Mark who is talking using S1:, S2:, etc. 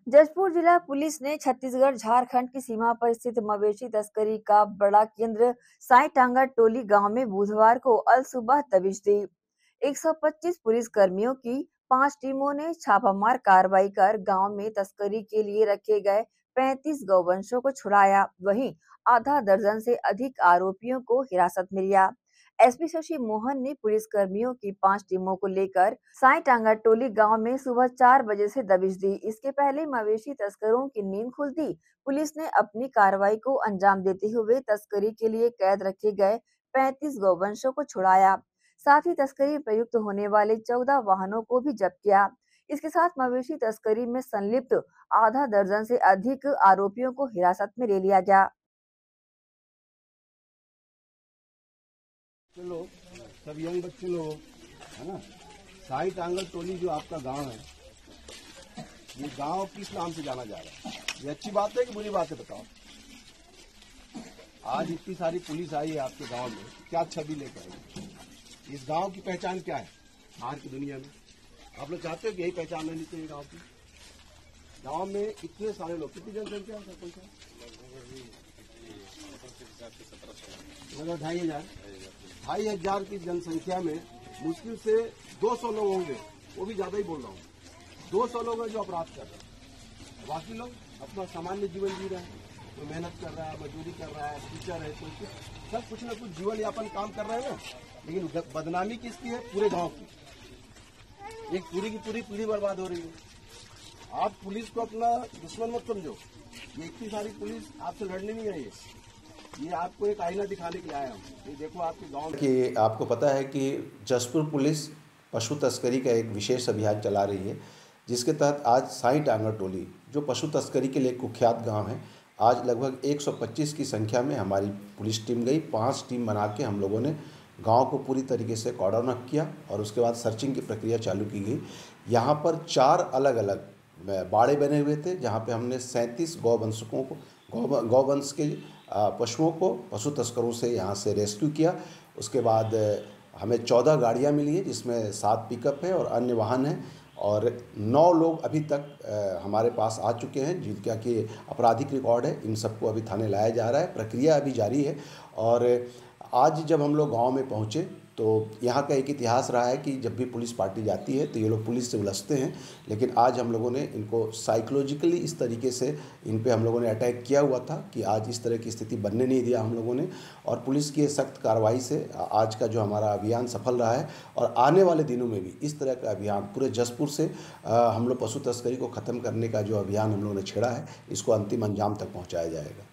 S1: जशपुर जिला पुलिस ने छत्तीसगढ़ झारखंड की सीमा पर स्थित मवेशी तस्करी का बड़ा केंद्र साईटांगा टोली गांव में बुधवार को अलसुबह दबिश दी। 125 पुलिस कर्मियों की 5 टीमों ने छापामार कार्रवाई कर गांव में तस्करी के लिए रखे गए 35 गौवंशों को छुड़ाया। वहीं आधा दर्जन से अधिक आरोपियों को हिरासत में लिया। एसपी शशि मोहन ने पुलिस कर्मियों की 5 टीमों को लेकर साईटांगा टोली गांव में सुबह 4 बजे से दबिश दी। इसके पहले मवेशी तस्करों की नींद खुलती पुलिस ने अपनी कार्रवाई को अंजाम देते हुए तस्करी के लिए कैद रखे गए 35 गौवंशों को छुड़ाया। साथ ही तस्करी प्रयुक्त होने वाले 14 वाहनों को भी जब्त किया। इसके साथ मवेशी तस्करी में संलिप्त आधा दर्जन से अधिक आरोपियों को हिरासत में ले लिया गया।
S2: लोग सब यंग बच्चे लोग है ना। साईटांगा टोली जो आपका गांव है, ये गांव किस नाम से जाना जा रहा है? ये अच्छी बात है कि बुरी बात है, बताओ। आज इतनी सारी पुलिस आई है आपके गांव में, क्या छवि लेकर आई? इस गांव की पहचान क्या है बाहर की दुनिया में? आप लोग चाहते हो कि यही पहचान रहनी चाहिए गांव की? गांव में इतने सारे लोग, कितनी जनसंख्या है सरपंच साहब? लगभग 2,500 की जनसंख्या में मुश्किल से 200 लोग होंगे, वो भी ज्यादा ही बोल रहा हूँ। 200 लोग हैं जो अपराध कर रहे हैं, बाकी लोग अपना सामान्य जीवन जी रहे हैं। कोई मेहनत कर रहा है, मजदूरी कर रहा है, टीचर है, कोई सब कुछ न कुछ जीवन यापन काम कर रहे हैं ना। लेकिन बदनामी किसकी है? पूरे गांव की। एक पूरी की पूरी पीढ़ी बर्बाद हो रही है। आप पुलिस को अपना दुश्मन मत समझो। ये इतनी सारी पुलिस आपसे लड़ने नहीं आई है, ये आपको एक आईना दिखाने के लिए आया हूँ। ये देखो आपके गांव में
S3: कि आपको पता है कि जशपुर पुलिस पशु तस्करी का एक विशेष अभियान चला रही है, जिसके तहत आज साईटांगा टोली जो पशु तस्करी के लिए कुख्यात गांव है, आज लगभग 125 की संख्या में हमारी पुलिस टीम गई। 5 टीम बना के हम लोगों ने गांव को पूरी तरीके से कॉर्डन अप किया और उसके बाद सर्चिंग की प्रक्रिया चालू की गई। यहाँ पर 4 अलग अलग बाड़े बने हुए थे, जहाँ पे हमने 37 गौवंशकों को गौवंश के पशुओं को पशु तस्करों से यहाँ से रेस्क्यू किया। उसके बाद हमें 14 गाड़ियाँ मिली हैं, जिसमें 7 पिकअप है और अन्य वाहन हैं, और 9 लोग अभी तक हमारे पास आ चुके हैं जिनका कि आपराधिक रिकॉर्ड है। इन सबको अभी थाने लाया जा रहा है, प्रक्रिया अभी जारी है। और आज जब हम लोग गांव में पहुंचे तो यहाँ का एक इतिहास रहा है कि जब भी पुलिस पार्टी जाती है तो ये लोग पुलिस से उलझते हैं, लेकिन आज हम लोगों ने इनको साइकोलॉजिकली इस तरीके से इन पे हम लोगों ने अटैक किया हुआ था कि आज इस तरह की स्थिति बनने नहीं दिया हम लोगों ने। और पुलिस की सख्त कार्रवाई से आज का जो हमारा अभियान सफल रहा है, और आने वाले दिनों में भी इस तरह का अभियान पूरे जशपुर से हम लोग पशु तस्करी को ख़त्म करने का जो अभियान हम लोगों ने छेड़ा है, इसको अंतिम अंजाम तक पहुँचाया जाएगा।